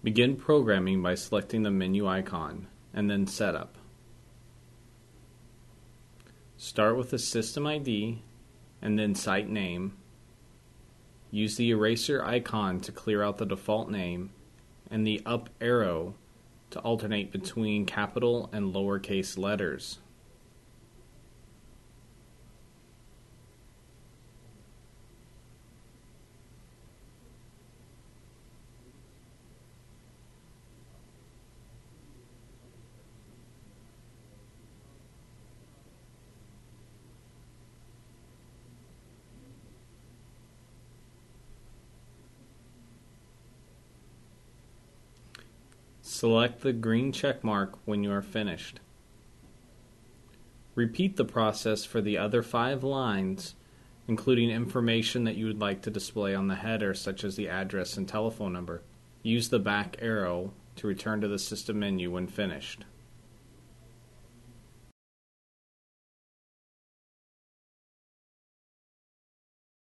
Begin programming by selecting the menu icon, and then Setup. Start with the system ID, and then site name. Use the eraser icon to clear out the default name, and the up arrow to alternate between capital and lowercase letters. Select the green check mark when you are finished. Repeat the process for the other 5 lines, including information that you would like to display on the header, such as the address and telephone number. Use the back arrow to return to the system menu when finished.